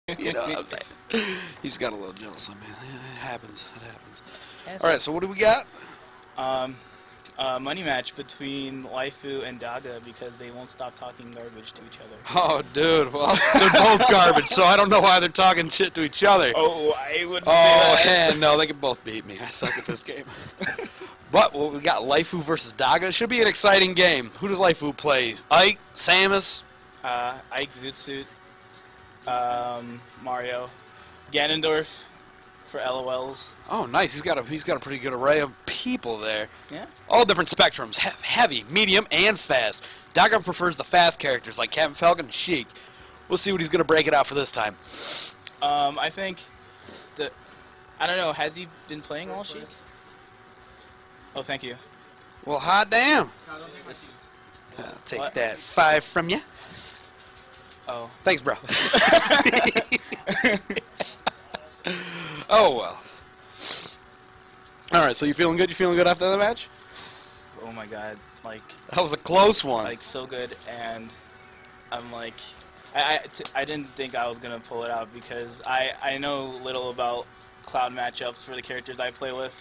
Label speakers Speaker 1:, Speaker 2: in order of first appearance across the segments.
Speaker 1: You know what I'm saying? He just got a little jealous of me. It happens. It happens.
Speaker 2: Yes.
Speaker 1: All right, so what do we got?
Speaker 2: Money match between Waifu and Daga because they won't stop talking garbage to each other.
Speaker 1: Oh, dude. Well, they're both garbage, so I don't know why they're talking shit to each other.
Speaker 2: Oh, I would.
Speaker 1: Oh, man, no, they can both beat me. I suck at this game. But well, we got Laifu versus Daga. It should be an exciting game. Who does Laifu play? Ike, Samus.
Speaker 2: Ike, Zootsuit, Mario, Ganondorf for LOLs.
Speaker 1: Oh, nice. He's got a pretty good array of people there.
Speaker 2: Yeah.
Speaker 1: All different spectrums: heavy, medium, and fast. Daga prefers the fast characters like Captain Falcon and Sheik. We'll see what he's gonna break it out for this time.
Speaker 2: I think I don't know. Has he been playing all Sheik? Oh, thank you.
Speaker 1: Well, hot damn.
Speaker 2: This-
Speaker 1: I'll take
Speaker 2: What?
Speaker 1: that 5 from you.
Speaker 2: Oh.
Speaker 1: Thanks, bro. Oh, well. All right, so you feeling good? You feeling good after the match?
Speaker 2: Oh my God. Like
Speaker 1: That was a close one.
Speaker 2: so good, and I'm like, I didn't think I was gonna pull it out because I know little about cloud matchups for the characters I play with.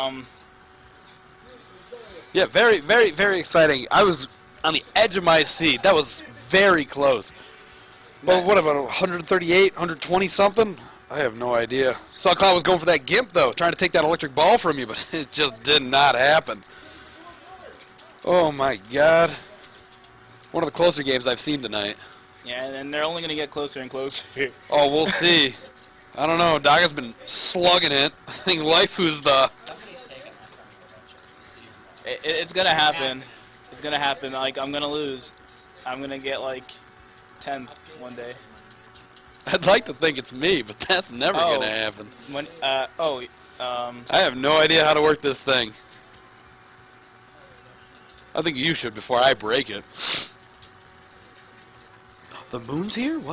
Speaker 1: Yeah, very, very, very exciting. I was on the edge of my seat. That was very close. Well, what about 138, 120 something? I have no idea. Saw Cloud was going for that gimp, though, trying to take that electric ball from you, but it just did not happen. Oh, my God. One of the closer games I've seen tonight.
Speaker 2: Yeah, and they're only gonna get closer and closer.
Speaker 1: Oh, we'll see. I don't know. Daga's been slugging it. I think Laifu's the...
Speaker 2: It's gonna happen. It's gonna happen. Like, I'm gonna lose. I'm gonna get like 10th one day.
Speaker 1: I'd like to think it's me, but that's never
Speaker 2: Oh.
Speaker 1: going to happen.
Speaker 2: When
Speaker 1: I have no idea how to work this thing. I think you should before I break it. The moon's here? What?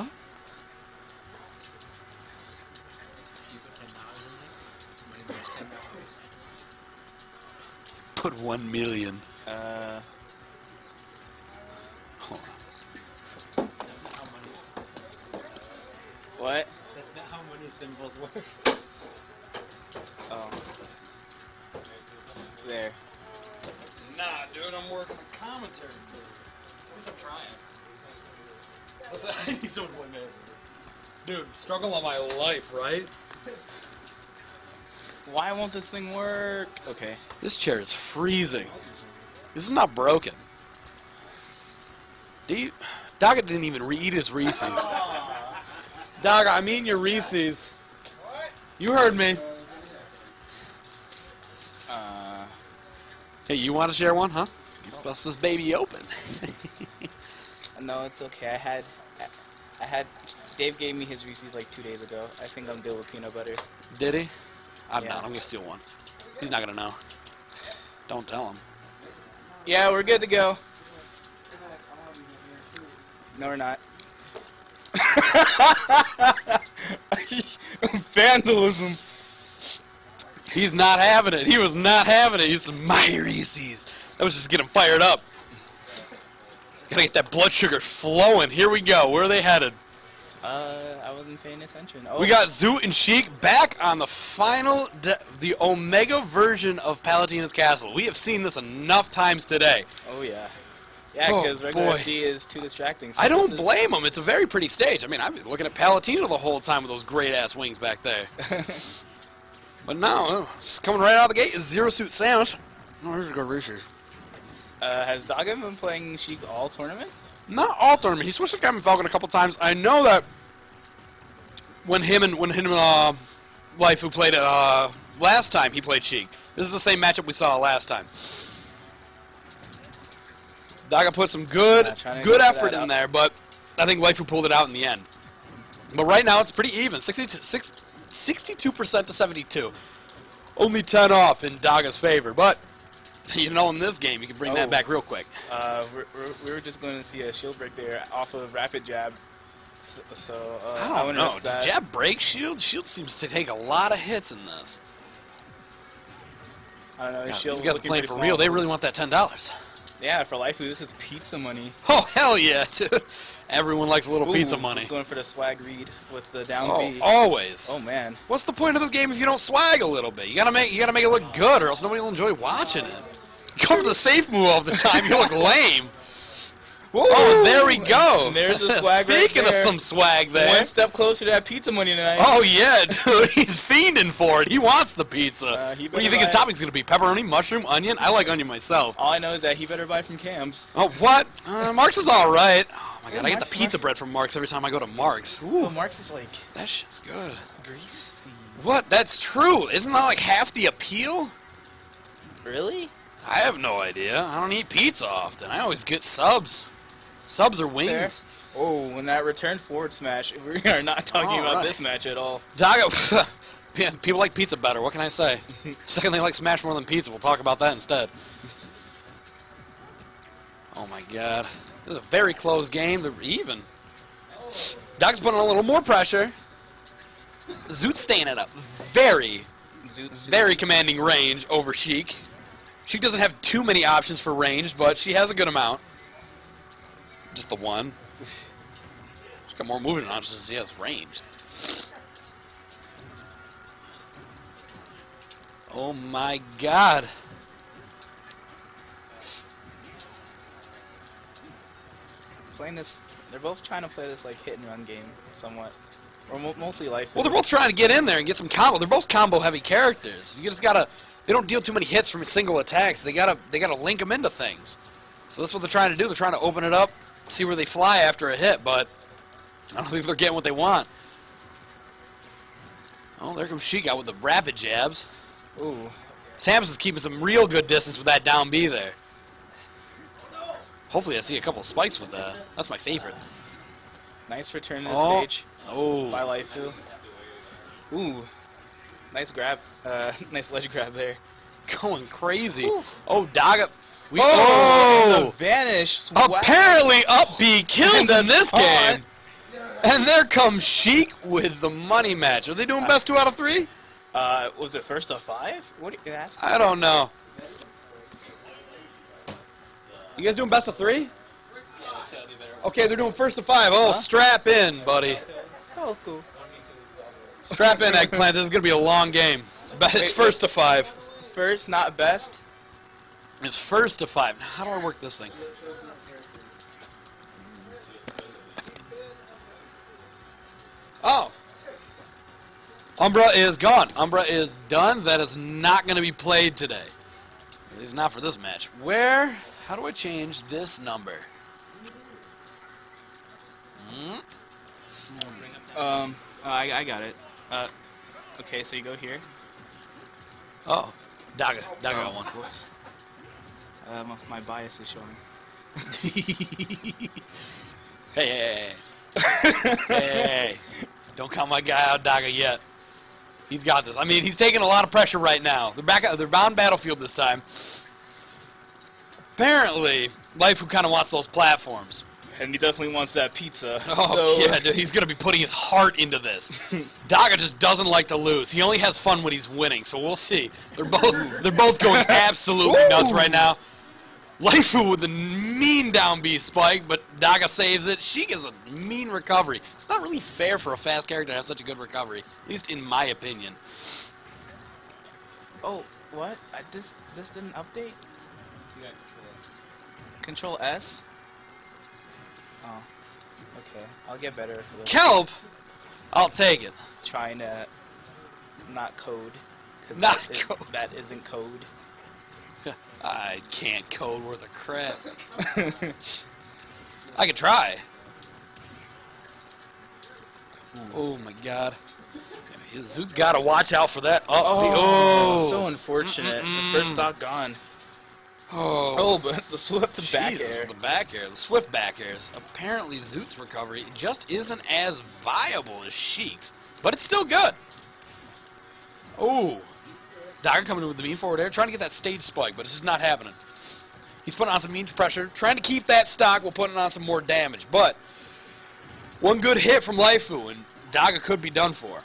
Speaker 1: Put 1 million. Hold on.
Speaker 3: That's not how money.
Speaker 2: what?
Speaker 3: That's not how money symbols work.
Speaker 2: Oh. There.
Speaker 1: Nah, dude, I'm working the commentary. At least I'm trying. I need someone to play man. Dude, struggle on my life, right?
Speaker 2: Why won't this thing work? Okay.
Speaker 1: This chair is freezing. This is not broken. Daga didn't even eat his Reese's. Daga, I'm eating your Reese's. You heard me. Hey, you want to share one, huh? Let's bust this baby open.
Speaker 2: No, it's okay. I had. Dave gave me his Reese's like 2 days ago. I think I'm good with peanut butter.
Speaker 1: Did he? I'm
Speaker 2: Yeah.
Speaker 1: not. I'm going to steal one. He's not going to know. Don't tell him.
Speaker 2: Yeah, we're good to go. No, we're not. Vandalism.
Speaker 1: He's not having it. He was not having it. He's my Reese's. That was just getting him fired up. Gotta get that blood sugar flowing. Here we go. Where are they headed?
Speaker 2: I wasn't paying attention. Oh,
Speaker 1: We got Zoot and Sheik back on the final, the Omega version of Palutena's Castle. We have seen this enough times today.
Speaker 2: Oh yeah. Yeah,
Speaker 1: Oh,
Speaker 2: because regular
Speaker 1: boy.
Speaker 2: FD is too distracting. So
Speaker 1: I don't
Speaker 2: this is-
Speaker 1: blame them. It's a very pretty stage. I mean, I've been looking at Palutena the whole time with those great-ass wings back there. But no, it's coming right out of the gate is Zero Suit Samus. Oh, here's a good Reese's.
Speaker 2: Has Daga been playing Sheik all tournament?
Speaker 1: Not all tournament. He switched to Captain Falcon a couple times. I know that when him and Laifu played last time, he played Sheik. This is the same matchup we saw last time. Daga put some good
Speaker 2: trying to get
Speaker 1: effort
Speaker 2: that
Speaker 1: in
Speaker 2: up.
Speaker 1: there, but I think Laifu pulled it out in the end. But right now it's pretty even, 62% to 72. Only 10 off in Daga's favor, but you know in this game you can bring that
Speaker 2: Oh.
Speaker 1: back real quick.
Speaker 2: We were just going to see a shield break there off of rapid jab. So
Speaker 1: I don't
Speaker 2: wouldn't
Speaker 1: know.
Speaker 2: risk
Speaker 1: Does
Speaker 2: that.
Speaker 1: Jab break Shield? Shield seems to take a lot of hits in this.
Speaker 2: I don't know.
Speaker 1: God,
Speaker 2: Shield
Speaker 1: these guys are
Speaker 2: looking
Speaker 1: playing
Speaker 2: pretty
Speaker 1: for real.
Speaker 2: small.
Speaker 1: They really want that $10.
Speaker 2: Yeah, for life, this is pizza money.
Speaker 1: Oh, hell yeah, dude. Everyone likes a little pizza
Speaker 2: Ooh,
Speaker 1: money.
Speaker 2: He's going for the swag read with the down
Speaker 1: Oh,
Speaker 2: B.
Speaker 1: always.
Speaker 2: Oh man.
Speaker 1: What's the point of this game if you don't swag a little bit? You gotta make it look good, or else nobody will enjoy watching it. Go for the safe move all the time. You look lame. Oh, there we go.
Speaker 2: And there's the swag right
Speaker 1: Speaking of
Speaker 2: there.
Speaker 1: some swag there.
Speaker 2: One step closer to that pizza money tonight.
Speaker 1: Oh, yeah, dude. He's fiending for it. He wants the pizza.
Speaker 2: He
Speaker 1: What do you
Speaker 2: better
Speaker 1: think his
Speaker 2: buy it.
Speaker 1: topping's going to be? Pepperoni, mushroom, onion? I like onion myself.
Speaker 2: All I know is that he better buy from Cam's.
Speaker 1: Oh, what? Mark's is all right. Oh, my God. I get the
Speaker 2: Mark's-
Speaker 1: pizza bread from Mark's every time I go to Mark's.
Speaker 2: Ooh, Mark's is like
Speaker 1: That shit's good.
Speaker 2: greasy.
Speaker 1: What? That's true. Isn't that like half the appeal?
Speaker 2: Really?
Speaker 1: I have no idea. I don't eat pizza often. I always get subs. Subs or wings.
Speaker 2: Oh, when that return forward smash, we are not talking
Speaker 1: All
Speaker 2: about
Speaker 1: right.
Speaker 2: this match at all.
Speaker 1: Dago, people like pizza better. What can I say? Second, they like Smash more than pizza. We'll talk about that instead. Oh my God, this is a very close game. They're even. Dag's putting on a little more pressure. Zoot's staying at a very commanding range over Sheik. Sheik doesn't have too many options for range, but she has a good amount. Just the one. She's got more movement options than she has range. Oh my God.
Speaker 2: Playing this, they're both trying to play this like hit and run game, somewhat, or mostly life.
Speaker 1: Well, they're both trying to get in there and get some combo. They're both combo-heavy characters. You just gotta. They don't deal too many hits from single attacks. They gotta link them into things. So that's what they're trying to do. They're trying to open it up, see where they fly after a hit. But I don't think they're getting what they want. Oh, there comes Sheik out with the rapid jabs.
Speaker 2: Ooh,
Speaker 1: Samus is keeping some real good distance with that down B there. Hopefully I see a couple of spikes with that. That's my favorite.
Speaker 2: nice return to the
Speaker 1: Oh.
Speaker 2: stage
Speaker 1: Oh.
Speaker 2: by Laifu. Ooh, nice grab, nice ledge grab there.
Speaker 1: Going crazy.
Speaker 2: Ooh.
Speaker 1: Oh, Daga.
Speaker 2: And
Speaker 1: Oh!
Speaker 2: the vanish. Swag.
Speaker 1: Apparently up B kills
Speaker 2: And
Speaker 1: in this
Speaker 2: the
Speaker 1: game. And there comes Sheik with the money match. Are they doing best 2 out of 3?
Speaker 2: Was it first of 5? What are you asking?
Speaker 1: I don't know. You guys doing best of 3? Okay, they're doing first of 5. Oh, strap in, buddy.
Speaker 2: Oh, cool.
Speaker 1: Strap in, Eggplant. This is going to be a long game. It's
Speaker 2: Wait,
Speaker 1: first to 5.
Speaker 2: First, not best.
Speaker 1: It's first to 5. How do I work this thing? Oh. Umbra is gone. Umbra is done. That is not going to be played today. At least not for this match. Where? How do I change this number?
Speaker 2: I got it. Okay, so you go here.
Speaker 1: Oh. Daga. Daga got one.
Speaker 2: Whoops. My bias is showing.
Speaker 1: Hey. Hey. Don't count my guy out, Daga, yet. He's got this. I mean, he's taking a lot of pressure right now. They're on Battlefield this time. Apparently, Laifu kind of wants those platforms.
Speaker 2: And he definitely wants that pizza.
Speaker 1: Oh,
Speaker 2: so,
Speaker 1: yeah, dude, he's going to be putting his heart into this. Daga just doesn't like to lose. He only has fun when he's winning, so we'll see. They're both going absolutely nuts right now. Laifu with the mean down B spike, but Daga saves it. She gets a mean recovery. It's not really fair for a fast character to have such a good recovery, at least in my opinion.
Speaker 2: Oh, what? This didn't update? Control S? Oh, okay. I'll get better for this.
Speaker 1: Kelp, I'll take it.
Speaker 2: Trying to not code. 'Cause
Speaker 1: Not
Speaker 2: that is-
Speaker 1: code.
Speaker 2: That isn't code.
Speaker 1: I can't code worth a crap. I could try. Oh my God. Zoot's got to watch out for that up B. Oh,
Speaker 2: So unfortunate. The first stock gone.
Speaker 1: Oh,
Speaker 2: But the swift back
Speaker 1: Jesus,
Speaker 2: air.
Speaker 1: the back air, the swift back airs. Apparently, Zoot's recovery just isn't as viable as Sheik's, but it's still good. Oh, Dagger coming in with the mean forward air, trying to get that stage spike, but it's just not happening. He's putting on some mean pressure, trying to keep that stock while putting on some more damage. But one good hit from Laifu, and Daga could be done for.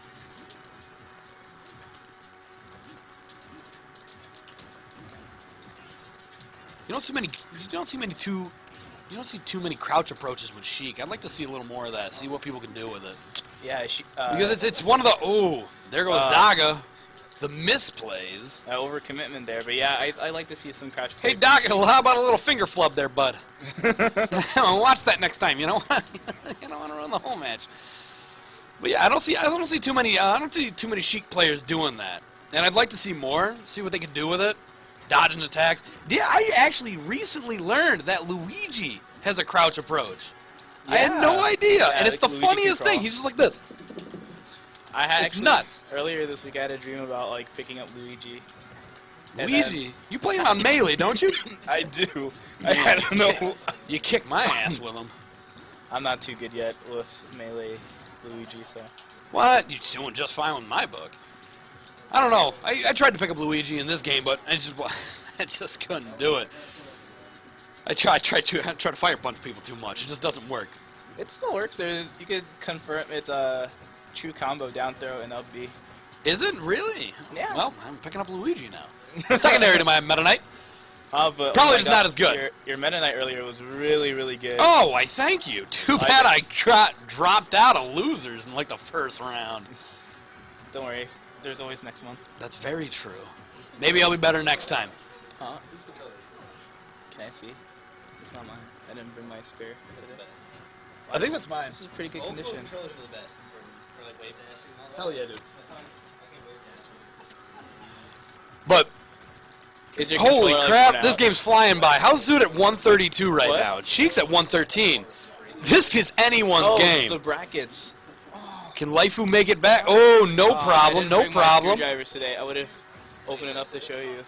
Speaker 1: You don't see many. You don't see too many crouch approaches with Sheik. I'd like to see a little more of that. See what people can do with it.
Speaker 2: Yeah,
Speaker 1: Because it's one of the. Oh, there goes Daga. The misplays.
Speaker 2: overcommitment there, but yeah, I like to see some crouch.
Speaker 1: Hey, Daga, how about a little finger flub there, bud? Watch that next time. You know, you don't want to run the whole match. But yeah, I don't see too many. I don't see too many Sheik players doing that, and I'd like to see more. See what they can do with it. Dodging attacks. Yeah, I actually recently learned that Luigi has a crouch approach. I had no idea,
Speaker 2: Yeah,
Speaker 1: and it's the
Speaker 2: Luigi
Speaker 1: funniest
Speaker 2: can crawl.
Speaker 1: thing. He's just like this. It's nuts.
Speaker 2: Earlier this week, I had a dream about like picking up Luigi. And
Speaker 1: Luigi, you play him on Melee, don't you?
Speaker 2: I do.
Speaker 1: Man,
Speaker 2: I don't know.
Speaker 1: You kick my ass with him.
Speaker 2: I'm not too good yet with Melee Luigi, so.
Speaker 1: What? You're doing just fine with my book. I don't know. I tried to pick up Luigi in this game, but I just couldn't do it. I try to fire punch people too much. It just doesn't work.
Speaker 2: It still works. You could confirm it's a true combo down throw and up B.
Speaker 1: Is it really?
Speaker 2: Yeah.
Speaker 1: Well, I'm picking up Luigi now. Secondary to my Meta Knight.
Speaker 2: But
Speaker 1: Probably just not as good.
Speaker 2: Your Meta Knight earlier was really, really good.
Speaker 1: Oh, why thank you. Too bad I dropped out of losers in like the first round.
Speaker 2: Don't worry. There's always next month.
Speaker 1: That's very true. Maybe I'll be better next time.
Speaker 2: Huh? Can I see? It's not mine. I didn't bring my spare.
Speaker 1: I think that's mine.
Speaker 2: This is pretty good condition.
Speaker 3: Controllers are the best for like wave dashing and all that.
Speaker 1: Hell yeah, dude.
Speaker 3: I can't wave dash.
Speaker 1: But
Speaker 2: Is your
Speaker 1: holy
Speaker 2: controller, like,
Speaker 1: crap,
Speaker 2: worn
Speaker 1: this
Speaker 2: out?
Speaker 1: game's flying by. How's Zoot at 132 right
Speaker 2: What?
Speaker 1: now? Sheik's at 113. This is anyone's
Speaker 2: Oh,
Speaker 1: game.
Speaker 2: the brackets.
Speaker 1: Can Laifu make it back? Oh, no
Speaker 2: I
Speaker 1: problem,
Speaker 2: didn't
Speaker 1: no
Speaker 2: bring my
Speaker 1: problem.
Speaker 2: screwdrivers today. I would have opened it up to show you.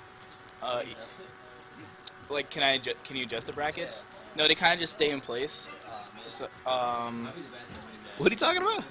Speaker 2: Like, can you adjust the brackets? No, they kind of just stay in place. So,
Speaker 1: What are you talking about?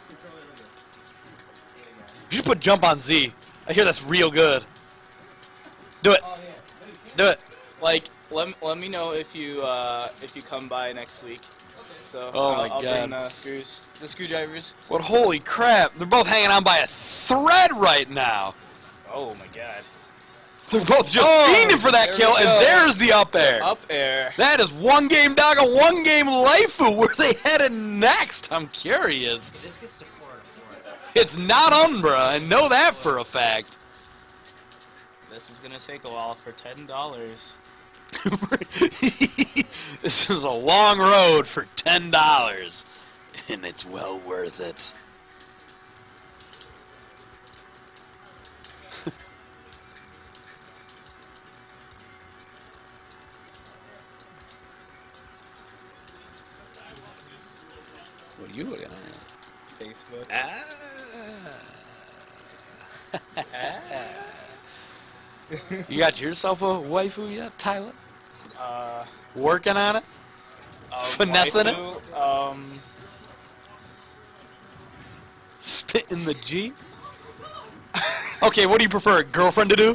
Speaker 1: You should put jump on Z. I hear that's real good. Do it. Do it.
Speaker 2: like, let me know if you come by next week. So
Speaker 1: Oh my
Speaker 2: I'll
Speaker 1: God.
Speaker 2: bring the screwdrivers.
Speaker 1: What holy crap. They're both hanging on by a thread right now.
Speaker 2: Oh my God.
Speaker 1: They're both just
Speaker 2: Oh,
Speaker 1: fiending for that
Speaker 2: there
Speaker 1: kill,
Speaker 2: we
Speaker 1: and
Speaker 2: go.
Speaker 1: there's the up air.
Speaker 2: Up air.
Speaker 1: That is one game Daga, one game Laifu. Where they headed next? I'm curious.
Speaker 3: This gets to 4 and 4.
Speaker 1: It's not Umbra. I know that for a fact.
Speaker 2: This is gonna take a while for $10.
Speaker 1: This is a long road for $10, and it's well worth it. What are you looking at?
Speaker 2: Facebook.
Speaker 1: You got yourself a waifu yet, Tyler?
Speaker 2: Uh,
Speaker 1: Working on it? Finessing it?
Speaker 2: waifu,
Speaker 1: Spitting the G? Okay, what do you prefer, girlfriend to do?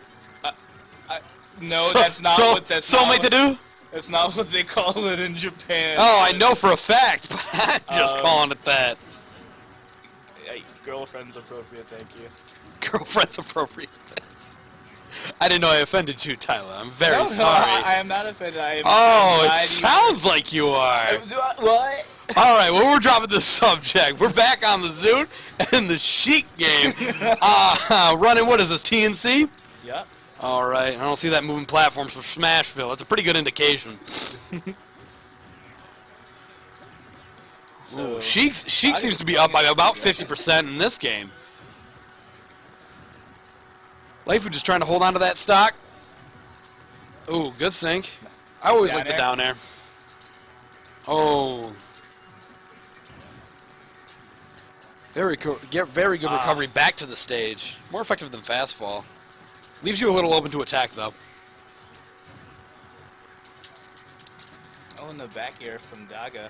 Speaker 2: No, that's not what that's not
Speaker 1: soulmate to
Speaker 2: what,
Speaker 1: do?
Speaker 2: That's not what they call it in Japan.
Speaker 1: Oh, I know for a fact, but I'm just
Speaker 2: Um,
Speaker 1: calling it that.
Speaker 2: Hey, girlfriend's appropriate, thank you.
Speaker 1: Girlfriend's appropriate. I didn't know I offended you, Tyler. I'm very
Speaker 2: No,
Speaker 1: sorry.
Speaker 2: I am not offended. I am.
Speaker 1: Oh,
Speaker 2: I'm
Speaker 1: it
Speaker 2: glad
Speaker 1: sounds like you are.
Speaker 2: What?
Speaker 1: All right, well, we're dropping the subject. We're back on the Zoot and the Sheik game. Running, what is this, TNC?
Speaker 2: Yep.
Speaker 1: All right, I don't see that moving platforms for Smashville. That's a pretty good indication.
Speaker 2: So,
Speaker 1: Ooh, Sheik seems to be up by about 50% in this game. Laifu just trying to hold on to that stock. Ooh, good sink. I always
Speaker 2: Down
Speaker 1: like the
Speaker 2: air.
Speaker 1: down air. Oh. Very good recovery back to the stage. More effective than fast fall. Leaves you a little open to attack, though.
Speaker 2: Oh, in the back air from Daga.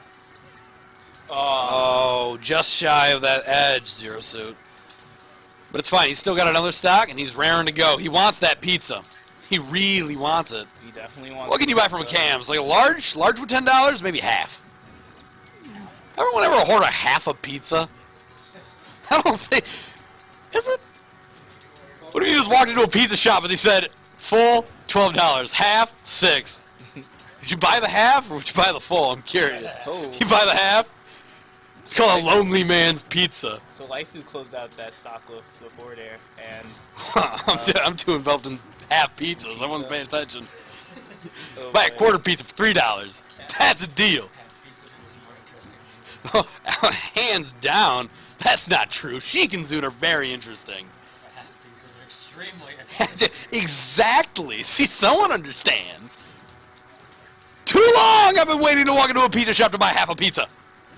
Speaker 1: Oh, just shy of that edge, Zero Suit. But it's fine. He's still got another stock, and he's raring to go. He wants that pizza. He really wants it.
Speaker 2: He definitely wants.
Speaker 1: What can you buy from a Cam's? Like a large? Large with $10? Maybe half. Everyone ever order half a pizza? I don't think... Is it? What if you just walked into a pizza shop and they said, full, $12. Half, 6. Would you buy the half or would you buy the full? I'm curious.
Speaker 2: Oh.
Speaker 1: You buy the half? It's called a lonely man's pizza.
Speaker 2: So Lifefood closed out that stock before there, and
Speaker 1: I'm too involved in half pizzas. I wasn't paying attention.
Speaker 2: oh,
Speaker 1: Buy a
Speaker 2: boy.
Speaker 1: quarter pizza for $3. That's a deal.
Speaker 3: Half pizza was more interesting.
Speaker 1: Hands down, that's not true. Sheik and Zoot are very interesting.
Speaker 3: Half pizzas are extremely interesting.
Speaker 1: Exactly. See, someone understands. Too long I've been waiting to walk into a pizza shop to buy half a pizza.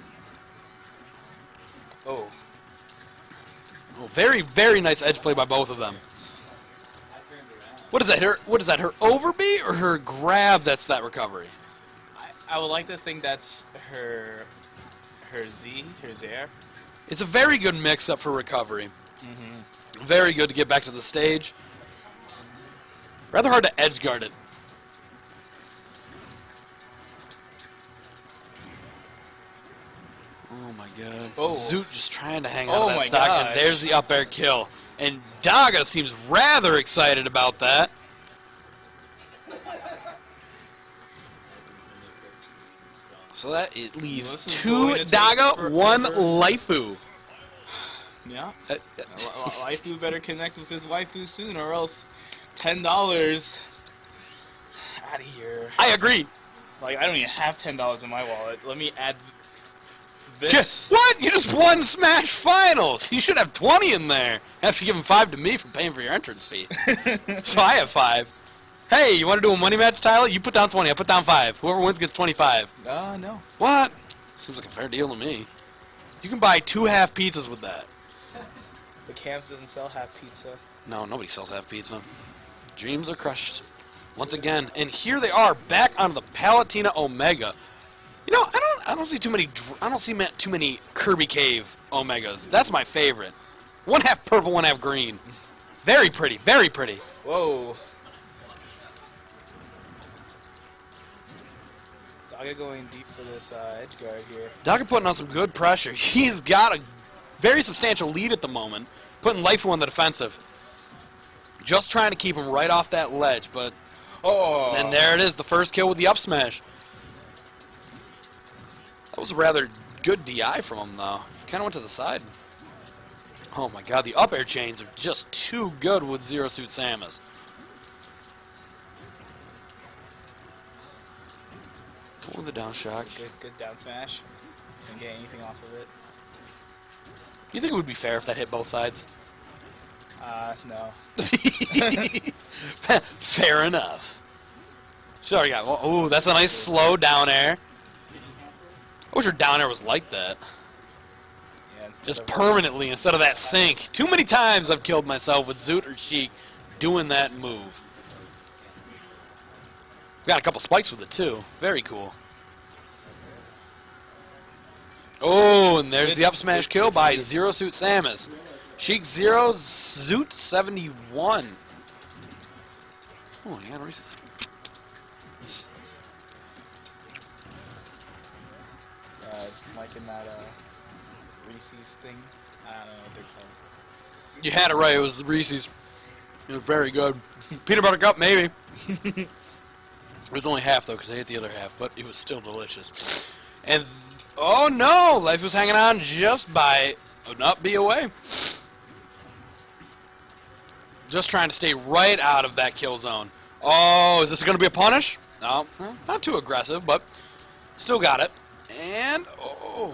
Speaker 2: Oh,
Speaker 1: Oh, very, very nice edge play by both of them.
Speaker 3: I turned around.
Speaker 1: What is that? Her overbeat or her grab that's that recovery?
Speaker 2: I would like to think that's her Zaire.
Speaker 1: It's a very good mix-up for recovery.
Speaker 2: Mm-hmm.
Speaker 1: Very good to get back to the stage. Rather hard to edge guard it. Oh my god.
Speaker 2: Oh.
Speaker 1: Zoot just trying to hang on
Speaker 2: Oh
Speaker 1: to that
Speaker 2: my
Speaker 1: stock,
Speaker 2: gosh.
Speaker 1: and there's the up air kill. And Daga seems rather excited about that. So that it leaves
Speaker 2: This is
Speaker 1: 2
Speaker 2: going to take
Speaker 1: Daga, 1
Speaker 2: forever.
Speaker 1: Lifeu.
Speaker 2: Yeah.
Speaker 1: Uh,
Speaker 2: Waifu better connect with his waifu soon, or else $10 out of here.
Speaker 1: I agree.
Speaker 2: Like, I don't even have $10 in my wallet. Let me add this.
Speaker 1: What? You just won Smash Finals. You should have 20 in there. After giving 5 to me for paying for your entrance fee. So I have 5. Hey, you want to do a money match, Tyler? You put down 20. I put down 5. Whoever wins gets 25.
Speaker 2: No.
Speaker 1: What? Seems like a fair deal to me. You can buy 2 half pizzas with that.
Speaker 2: The Camps doesn't sell half pizza.
Speaker 1: No, nobody sells half pizza. Dreams are crushed. Once again, and here they are back onto the Palatina Omega. You know, I don't see too many. I don't see too many Kirby Cave Omegas. That's my favorite. 1 half purple, 1 half green. Very pretty. Very pretty.
Speaker 2: Whoa. Daga going deep for this edge guard here.
Speaker 1: Daga putting on some good pressure. He's got a very substantial lead at the moment, putting Lifeu on the defensive. Just trying to keep him right off that ledge, but
Speaker 2: Oh.
Speaker 1: and there it is, the first kill with the up smash. That was a rather good DI from him, though. He kind of went to the side. Oh my god, the up air chains are just too good with Zero Suit Samus. Going with the down shock.
Speaker 2: Good down smash. Didn't get anything off of it.
Speaker 1: You think it would be fair if that hit both sides?
Speaker 2: No.
Speaker 1: Fair enough. She's already got. Oh, that's a nice slow down air. I wish her down air was like that.
Speaker 2: Yeah, instead
Speaker 1: Just
Speaker 2: of-
Speaker 1: permanently instead of that sink. Too many times I've killed myself with Zoot or Sheik doing that move. Got a couple spikes with it too. Very cool. Oh, and there's the up smash kill by Zero Suit Samus. Sheik 0, Zoot 71. Oh, yeah, reset.
Speaker 2: Liking that Reese's thing. I don't know what they're called.
Speaker 1: You had it right. It was the Reese's. It was very good. Peanut butter cup, maybe. It was only half, though, because I ate the other half, but it was still delicious. And, oh, no! Life was hanging on just by not be away. Just trying to stay right out of that kill zone. Oh, is this going to be a punish? No, not too aggressive, but still got it. And, oh.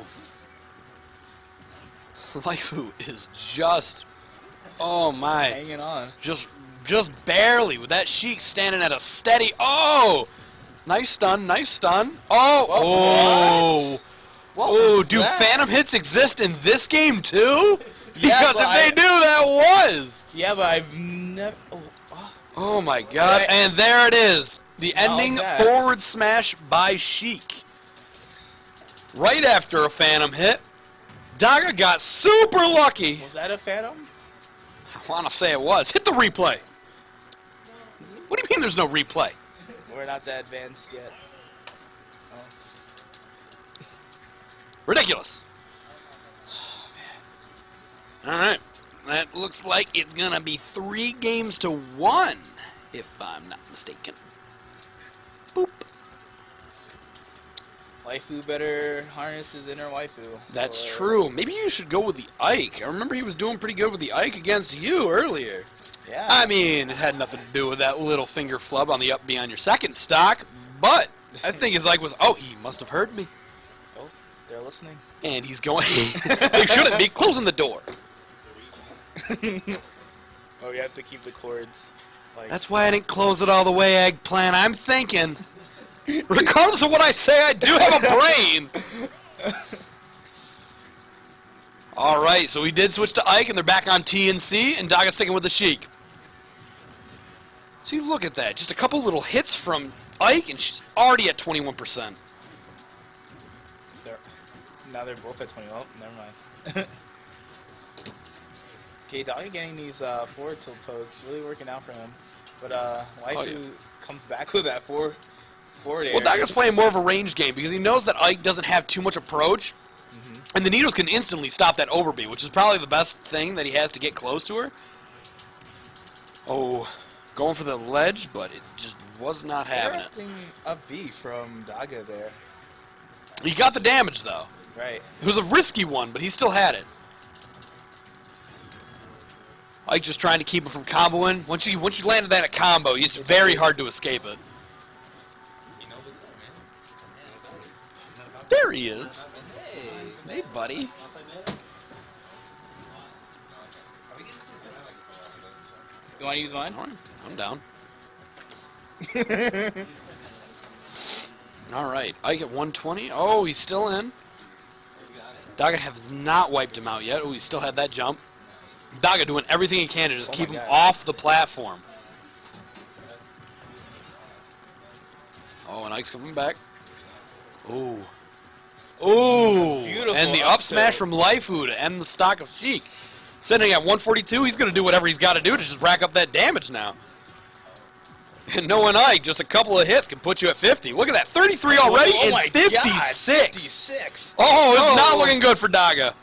Speaker 1: Lifeu is just, oh my.
Speaker 2: Hanging on.
Speaker 1: Just barely with that Sheik standing at a steady, oh. Nice stun, nice stun. Oh, oh.
Speaker 2: What
Speaker 1: Oh,
Speaker 2: was
Speaker 1: do
Speaker 2: that?
Speaker 1: phantom hits exist in this game too?
Speaker 2: Yeah,
Speaker 1: Because
Speaker 2: but
Speaker 1: if they do, that was.
Speaker 2: Yeah, but I've never.
Speaker 1: Oh my god,
Speaker 2: Okay.
Speaker 1: and there it is. The ending
Speaker 2: that.
Speaker 1: forward smash by Sheik. Right after a phantom hit, Daga got super lucky.
Speaker 2: Was that a phantom?
Speaker 1: I want to say it was. Hit the replay. What do you mean there's no replay?
Speaker 2: We're not that advanced yet.
Speaker 1: Ridiculous. All right. That looks like it's going to be 3 games to 1 if I'm not mistaken. Boop.
Speaker 2: Waifu better harness his inner waifu.
Speaker 1: That's
Speaker 2: or-
Speaker 1: true. Maybe you should go with the Ike. I remember he was doing pretty good with the Ike against you earlier.
Speaker 2: Yeah.
Speaker 1: I mean, it had nothing to do with that little finger flub on the up B on your second stock, but I think his Ike was, oh, he must have heard me.
Speaker 2: Oh, they're listening.
Speaker 1: And he's going, they shouldn't be closing the door.
Speaker 2: Oh, you have to keep the cords. Like,
Speaker 1: That's why I didn't close it all the way, Eggplant. I'm thinking, regardless of what I say, I do have a brain. All right, so we did switch to Ike, and they're back on T and C, and Daga's sticking with the Sheik. See, look at that. Just a couple little hits from Ike, and she's already at 21%.
Speaker 2: now they're both at 20. Oh, never mind. Okay, Doggy getting these forward tilt pokes, really working out for him. But Waifu comes back with that forward air.
Speaker 1: Well, Daga's playing more of a range game because he knows that Ike doesn't have too much approach, and the needles can instantly stop that overbeat, which is probably the best thing that he has to get close to her. Oh, going for the ledge, but it just was not having it.
Speaker 2: Interesting up B from Daga there.
Speaker 1: He got the damage, though.
Speaker 2: Right.
Speaker 1: It was a risky one, but he still had it. Ike just trying to keep him from comboing. Once you landed that at combo, it's very hard to escape it. There he is. Hey, buddy.
Speaker 2: You want to use mine?
Speaker 1: All right, I'm down. All right, Ike at 120. Oh, he's still in. Daga has not wiped him out yet. Oh, he still had that jump. Daga doing everything he can to just keep him off the platform. Oh, and Ike's coming back. Ooh. Ooh.
Speaker 2: Beautiful
Speaker 1: And the
Speaker 2: up
Speaker 1: up smash from Laifu to end the stock of Sheik. Sitting at 142, he's going to do whatever he's got to do to just rack up that damage now. And knowing Ike, just a couple of hits can put you at 50. Look at that, 33 already
Speaker 2: Oh my
Speaker 1: and 56.
Speaker 2: God, 56.
Speaker 1: Oh, it's not looking good for Daga.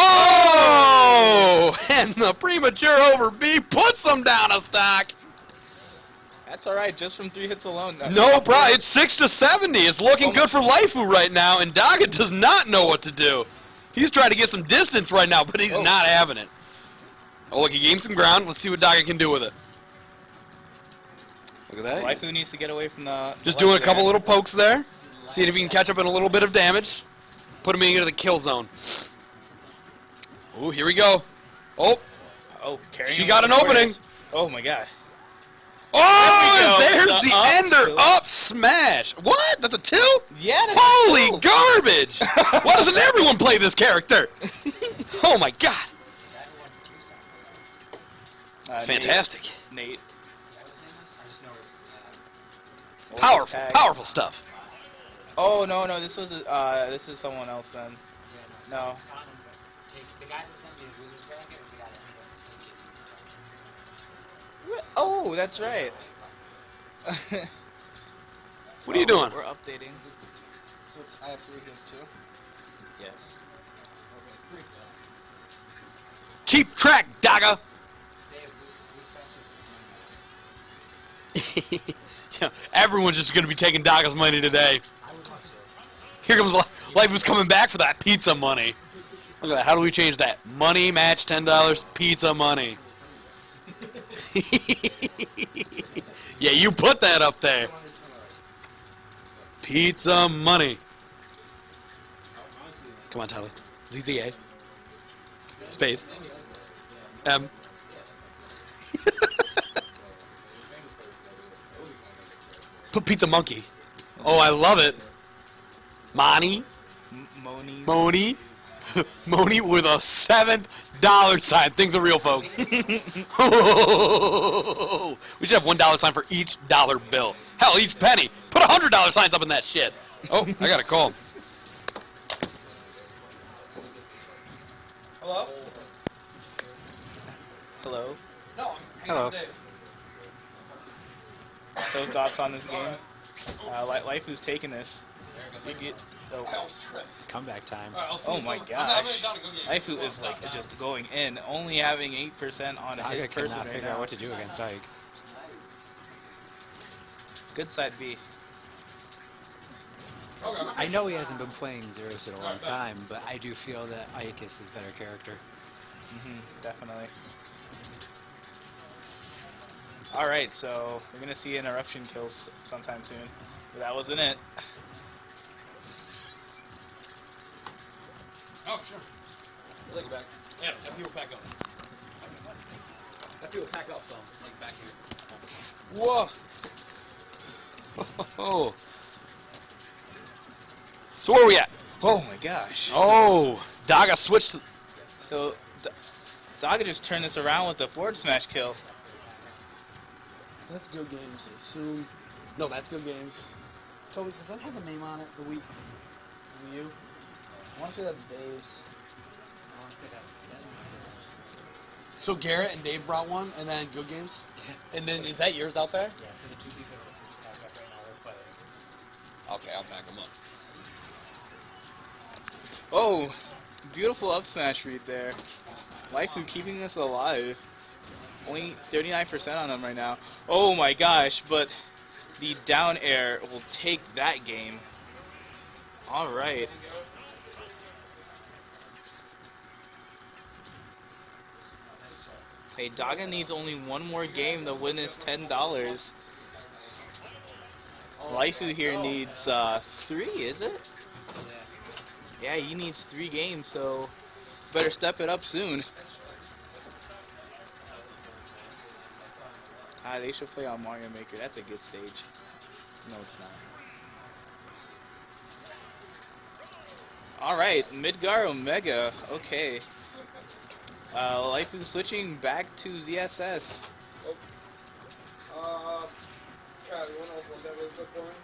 Speaker 1: Oh! And the premature over B puts him down a stock.
Speaker 2: That's all right, just from 3 hits alone.
Speaker 1: No problem. It's 6 to 70. It's looking
Speaker 2: Oh
Speaker 1: good for Laifu right now, and Daga does not know what to do. He's trying to get some distance right now, but he's not having it. Oh, look, he gained some ground. Let's see what Daga can do with it. Look at that.
Speaker 2: Waifu needs to get away from the...
Speaker 1: Just doing a couple little pokes there. Seeing if he can catch up in a little bit of damage. Put him into the kill zone. Ooh, here we go. Oh,
Speaker 2: Oh, carrying
Speaker 1: she
Speaker 2: him
Speaker 1: got an
Speaker 2: forward.
Speaker 1: opening.
Speaker 2: Oh my god.
Speaker 1: Oh,
Speaker 2: There we
Speaker 1: and
Speaker 2: go.
Speaker 1: there's
Speaker 2: The
Speaker 1: the
Speaker 2: up
Speaker 1: ender
Speaker 2: tilt.
Speaker 1: up smash. What? That's a tilt?
Speaker 2: Yeah, that's
Speaker 1: Holy
Speaker 2: cool.
Speaker 1: garbage! Why doesn't everyone play this character? Oh my god. Fantastic.
Speaker 2: Nate.
Speaker 1: Powerful,
Speaker 2: Tag.
Speaker 1: powerful stuff.
Speaker 2: Oh no, this was this is someone else then. No.
Speaker 3: The guy that sent me the loser's bracket is the guy that ended up taking.
Speaker 2: Oh, that's right.
Speaker 1: What are you doing?
Speaker 2: We're updating.
Speaker 4: So it's, I have 3 hits too?
Speaker 2: Yes.
Speaker 4: Okay, it's 3.
Speaker 1: Keep track, Daga.
Speaker 3: Dave, who's faster?
Speaker 1: Yeah, everyone's just going to be taking Daga's money today.
Speaker 3: I would love to.
Speaker 1: Here comes Laifu's coming back for that pizza money. Look at that. How do we change that? Money match $10, pizza money. Yeah, you put that up there. Pizza money. Come on, Tyler. ZZA. Space. M. Put pizza monkey. Oh, I love it. Moni.
Speaker 2: Moni.
Speaker 1: Moni. Moni with a $7 sign. Things are real, folks. We should have $1 sign for each dollar bill. Hell, each penny. Put $100 signs up in that shit. Oh, I got a call.
Speaker 4: Hello?
Speaker 2: Hello.
Speaker 4: No, I'm hanging
Speaker 2: Hello.
Speaker 4: out with Dave.
Speaker 2: So thoughts on this game? Laifu's taking this. You get,
Speaker 4: I
Speaker 2: oh,
Speaker 4: almost tripped.
Speaker 3: It's comeback time.
Speaker 4: Alright, I'll see
Speaker 2: oh
Speaker 4: you
Speaker 2: my
Speaker 4: soon.
Speaker 2: gosh.
Speaker 4: I'm go get
Speaker 2: Laifu is like just going in, only having 8% on his
Speaker 3: Daga
Speaker 2: person
Speaker 3: cannot
Speaker 2: right
Speaker 3: figure
Speaker 2: now.
Speaker 3: out what to do against Ike.
Speaker 2: Good side B.
Speaker 3: I know he hasn't been playing Zeros in a long time, but I do feel that Iacus is better character.
Speaker 2: Definitely. Alright, so we're going to see interruption kills sometime soon. But that wasn't it.
Speaker 1: Oh, sure. Let go back. Yeah, have people pack up. Have people pack up some, like back here. Whoa! Oh. So where are we at?
Speaker 2: Oh my gosh.
Speaker 1: Oh, Daga switched.
Speaker 2: So, Daga just turned this around with the forward smash kill.
Speaker 1: That's Good Games. Assume. No, that's Good Games. Toby, does that have a name on it? The Wii U? I want to say that's Dave's.
Speaker 3: I want to say that's
Speaker 1: So Garrett and Dave brought one, and then Good Games?
Speaker 3: Yeah.
Speaker 1: And then is that yours out there?
Speaker 3: Yeah, so the two people that pack up right now, they're playing.
Speaker 1: Okay, I'll pack them up.
Speaker 2: Oh, beautiful up smash read there. Waifu keeping this alive. Only 39% on him right now. Oh my gosh, but the down air will take that game. Alright. Hey, Daga needs only one more game to win his $10. Waifu here needs 3, is it? Yeah, he needs 3 games, so better step it up soon. They should play on Mario Maker. That's a good stage. No, it's not. Alright, Midgar Omega. Okay. Waifu switching back to ZSS.
Speaker 1: Kyle, you want to open that real quick for me?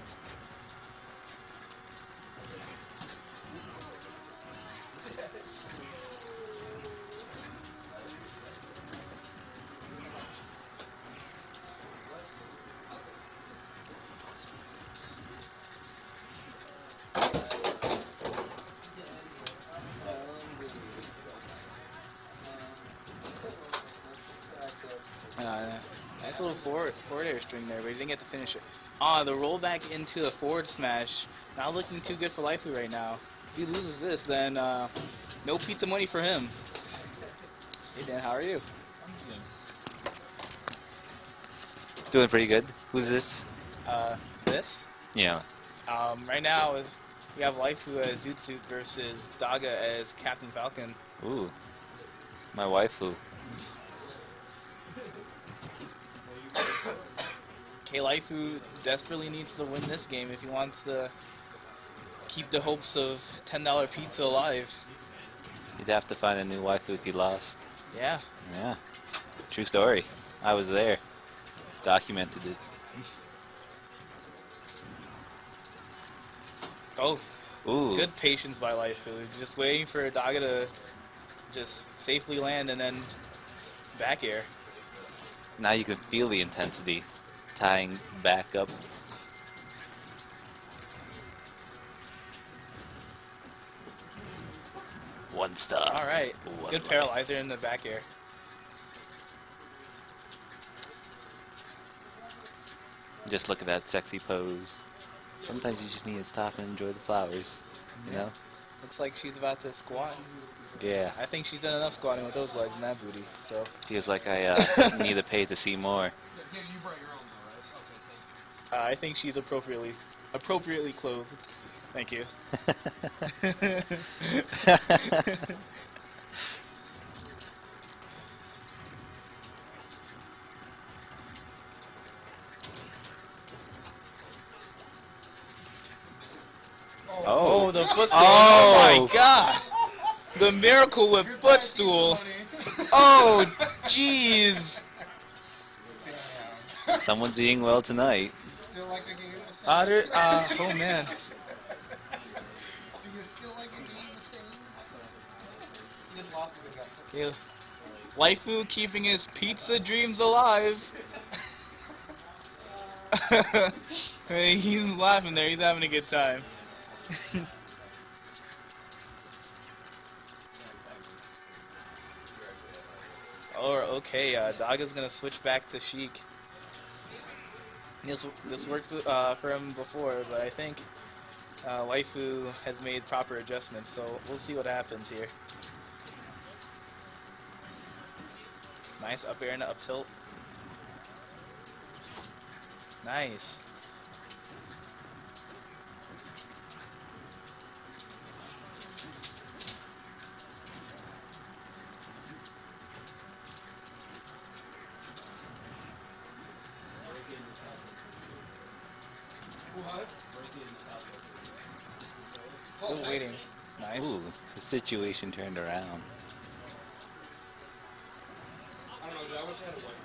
Speaker 2: Nice little forward air string there, but he didn't get to finish it. The rollback into the forward smash. Not looking too good for Waifu right now. If he loses this, then no pizza money for him. Hey Dan, how are you?
Speaker 5: Doing pretty good. Who's this?
Speaker 2: This?
Speaker 5: Yeah.
Speaker 2: Right now, we have Waifu as Zootsuit versus Daga as Captain Falcon.
Speaker 5: Ooh. My waifu.
Speaker 2: Waifu desperately needs to win this game if he wants to keep the hopes of $10 pizza alive.
Speaker 5: You'd have to find a new waifu if he lost.
Speaker 2: Yeah.
Speaker 5: Yeah. True story. I was there. Documented it.
Speaker 2: Oh,
Speaker 5: Ooh.
Speaker 2: good patience by Waifu. Just waiting for Daga to just safely land and then back air.
Speaker 5: Now you can feel the intensity. Tying back up. One star.
Speaker 2: All right.
Speaker 5: One
Speaker 2: Good
Speaker 5: life.
Speaker 2: paralyzer in the back air.
Speaker 5: Just look at that sexy pose. Sometimes you just need to stop and enjoy the flowers. You know?
Speaker 2: Looks like she's about to squat.
Speaker 5: Yeah.
Speaker 2: I think she's done enough squatting with those legs and that booty. So
Speaker 5: Feels like I need to pay to see more.
Speaker 4: Yeah, you brought your own though, right? Okay, thanks.
Speaker 2: I think she's appropriately clothed. Thank you. Oh, the footstool. Oh my god. The Miracle Whip footstool. Oh, jeez.
Speaker 5: Someone's eating well tonight.
Speaker 4: Still like the game the same?
Speaker 2: Oh man.
Speaker 4: Do you still like the game the same? He just lost with that.
Speaker 2: Yeah. Waifu keeping his pizza dreams alive. Hey, he's laughing there. He's having a good time. Okay, Daga's gonna switch back to Sheik. This worked for him before, but I think Waifu has made proper adjustments, so we'll see what happens here. Nice up air and up tilt. Nice. Good waiting. Nice.
Speaker 5: Ooh, the situation turned around.
Speaker 4: I don't know, dude. I wish I had a weapon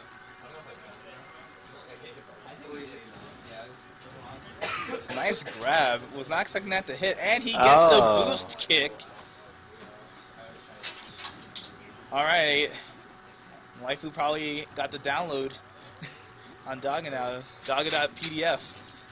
Speaker 4: on that.
Speaker 2: Nice grab. Was not expecting that to hit, and he gets
Speaker 5: Oh.
Speaker 2: the boost kick. All right. Waifu probably got the download on Daga now. Daga.pdf.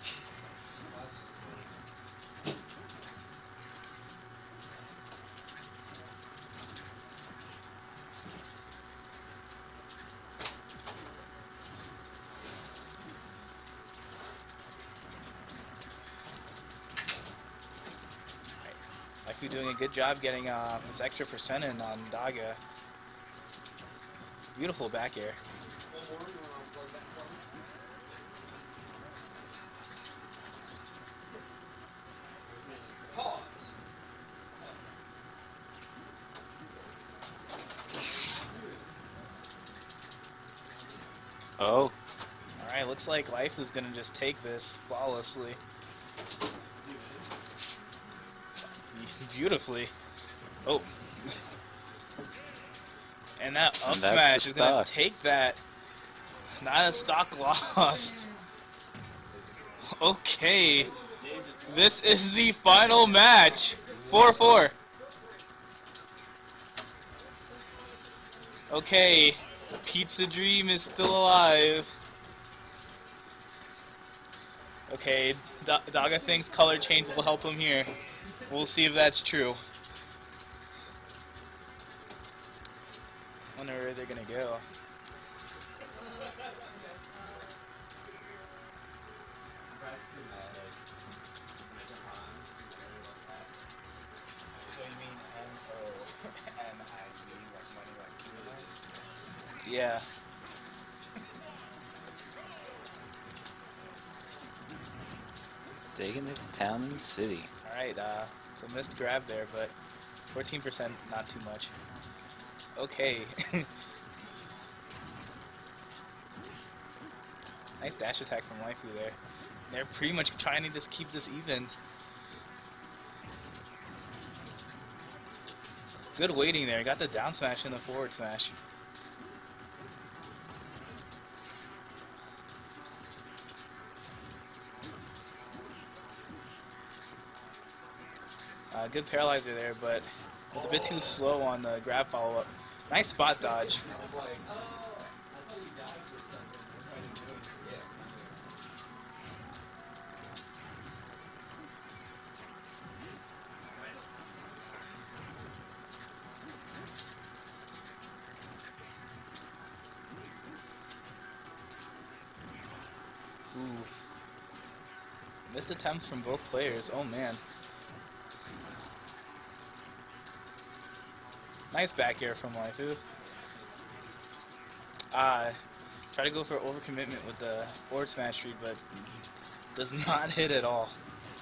Speaker 2: Waifu doing a good job getting this extra percent in on Daga. Beautiful back air.
Speaker 5: Oh,
Speaker 2: Alright, looks like Waifu's gonna just take this flawlessly. Beautifully. Oh. And that up
Speaker 5: And that's
Speaker 2: smash
Speaker 5: the
Speaker 2: is gonna
Speaker 5: stock.
Speaker 2: take that. Not a stock lost. Okay. This is the final match. 4-4. Okay. Pizza Dream is still alive. Okay, Daga thinks color change will help him here. We'll see if that's true. Wonder where they're gonna go.
Speaker 3: So you mean M-O-N-I-E, like money like Q
Speaker 2: Yeah.
Speaker 5: taking it to town and city.
Speaker 2: Alright, so missed grab there, but 14% not too much. Okay. Nice dash attack from Waifu there. They're pretty much trying to just keep this even. Good waiting there. Got the down smash and the forward smash. Good paralyzer there, but was a bit too slow on the grab follow-up. Nice spot dodge. Ooh. Missed attempts from both players. Oh man. Nice back air from Waifu. Try to go for overcommitment with the forward smash read, but does not hit at all.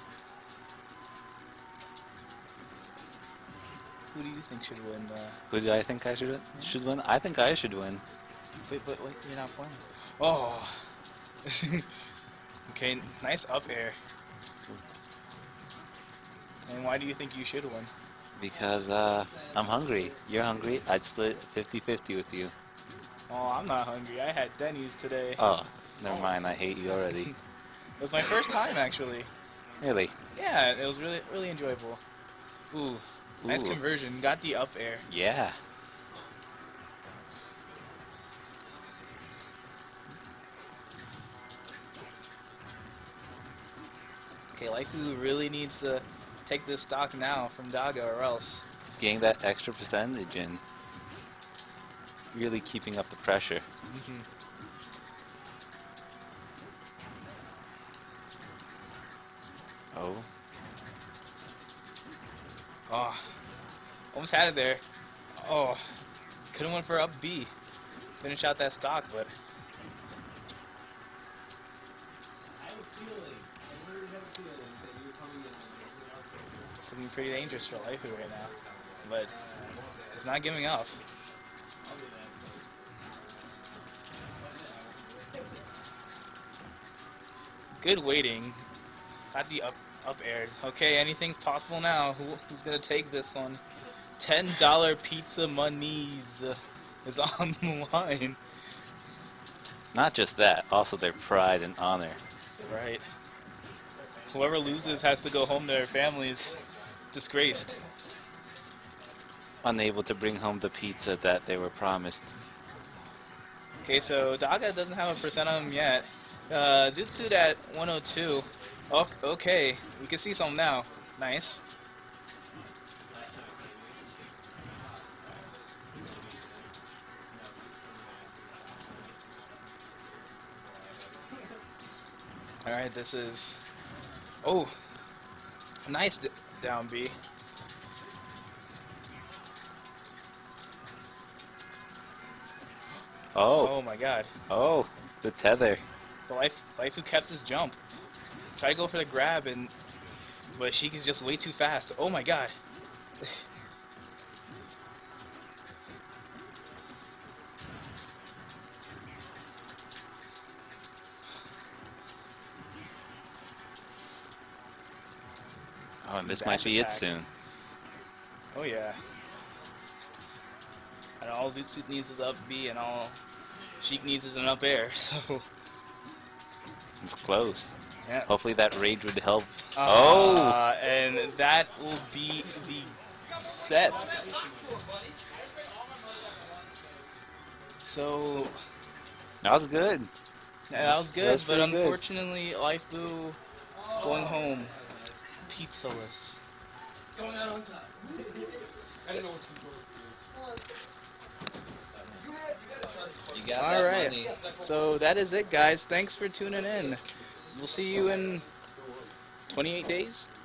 Speaker 2: Who do you think should win?
Speaker 5: Who do I think I should win? I think I should win.
Speaker 2: Wait, you're not playing. Oh. Okay, nice up air. And why do you think you should win?
Speaker 5: Because I'm hungry. You're hungry. I'd split 50-50 with you.
Speaker 2: Oh, I'm not hungry. I had Denny's today.
Speaker 5: Oh, never mind. I hate you already.
Speaker 2: It was my first time, actually.
Speaker 5: Really?
Speaker 2: Yeah, it was really enjoyable. Ooh, nice
Speaker 5: Ooh.
Speaker 2: conversion. Got the up air.
Speaker 5: Yeah.
Speaker 2: Okay, Waifu really needs to take this stock now from Daga or else.
Speaker 5: He's getting that extra percentage and really keeping up the pressure. Oh.
Speaker 2: Oh, almost had it there. Oh, could have went for up B. Finish out that stock, but it's looking pretty dangerous for Laifu right now. But it's not giving up. Good waiting. Got the up aired. Okay, anything's possible now. Who's gonna take this one? $10 pizza monies is on the line.
Speaker 5: Not just that, also their pride and honor.
Speaker 2: Right. Whoever loses has to go home to their families disgraced.
Speaker 5: Unable to bring home the pizza that they were promised.
Speaker 2: Okay, so Daga doesn't have a percent on him yet. Zootsuit at 102. Oh, okay, we can see some now. Nice. Alright, this is... Oh! Nice down B.
Speaker 5: Oh.
Speaker 2: Oh my god.
Speaker 5: Oh, the tether.
Speaker 2: The life who kept his jump. Try to go for the grab, but Sheik is just way too fast. Oh my god.
Speaker 5: Oh, and this
Speaker 2: Dash
Speaker 5: might be it
Speaker 2: attack.
Speaker 5: soon.
Speaker 2: Oh yeah. And all Zootsuit needs is up B, and all Sheik needs is an up air, so...
Speaker 5: It's close.
Speaker 2: Yeah.
Speaker 5: Hopefully that rage would help. Oh!
Speaker 2: And that will be the set. So...
Speaker 5: That was good.
Speaker 2: Yeah, that was good,
Speaker 5: That's
Speaker 2: but
Speaker 5: pretty good.
Speaker 2: unfortunately, Lifeboo is going home pizzaless.
Speaker 4: Going out on top. I didn't know what
Speaker 5: You got
Speaker 2: All right. So that is it, guys. Thanks for tuning in. We'll see you in 28 days.